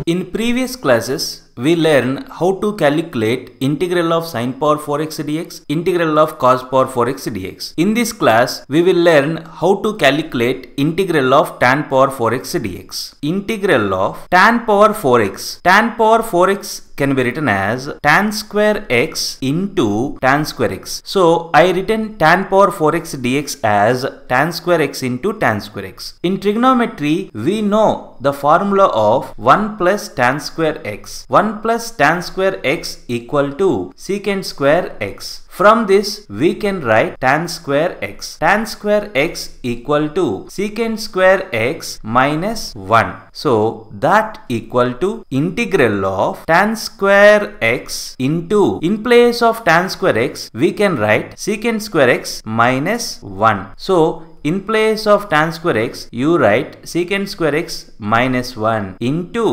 In previous classes, we learned how to calculate integral of sin power 4x dx, integral of cos power 4x dx. In this class, we will learn how to calculate integral of tan power 4x dx. Integral of tan power 4x. Tan power 4x can be written as tan square x into tan square x. So, I written tan power 4x dx as tan square x into tan square x. In trigonometry, we know the formula of 1 plus tan square x. 1 plus tan square x equal to secant square x. From this, we can write tan square x. Tan square x equal to secant square x minus 1. So, that equal to integral of tan square x into, in place of tan square x, we can write secant square x minus 1. So, in place of tan square x, you write secant square x minus 1 into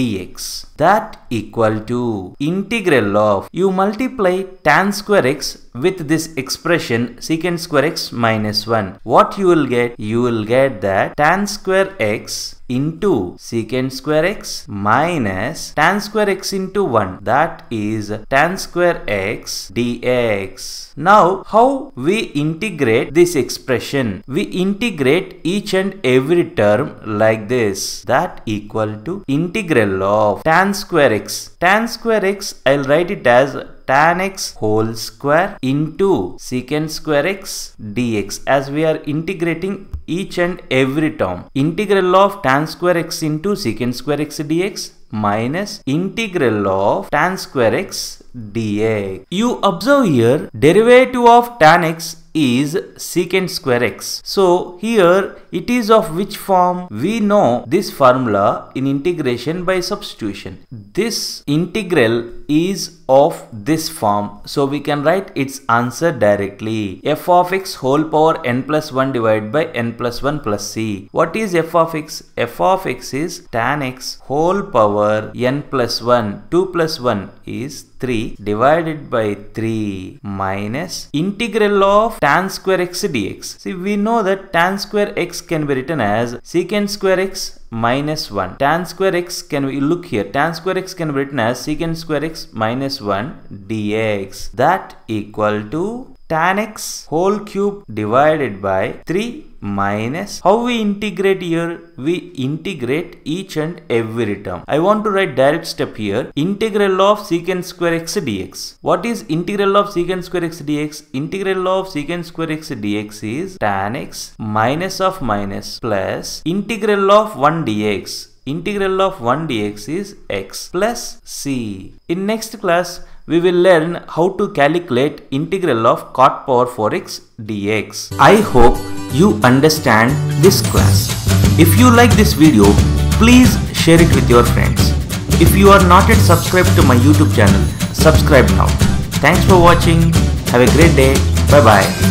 dx. That equal to integral of, you multiply tan square x with this expression secant square x minus 1. What you will get? You will get that tan square x into secant square x minus tan square x into 1. That is tan square x dx. Now, how we integrate this expression? We integrate each and every term like this. That equal to integral of tan square x. Tan square x, I'll write it as tan x whole square into secant square x dx, as we are integrating each and every term. Integral of tan square x into secant square x dx minus integral of tan square x dx. You observe here, derivative of tan x is secant square x. So here it is of which form? We know this formula in integration by substitution. This integral is of this form. So we can write its answer directly. F of x whole power n plus 1 divided by n plus 1 plus c. What is f of x? F of x is tan x whole power n plus 1. 2 plus 1 is 3 divided by 3 minus integral of tan square x dx. See, we know that tan square x can be written as secant square x minus 1. Tan square x can be, look here, tan square x can be written as secant square x minus 1 dx. That equal to tan x whole cube divided by 3 minus, how we integrate here? We integrate each and every term. I want to write direct step here. Integral of secant square x dx. What is integral of secant square x dx? Integral of secant square x dx is tan x minus of minus plus integral of 1 dx. Integral of 1 dx is x plus c. In next class, we will learn how to calculate integral of cot power 4x dx. I hope you understand this class. If you like this video, please share it with your friends. If you are not yet subscribed to my YouTube channel, subscribe now. Thanks for watching. Have a great day. Bye bye.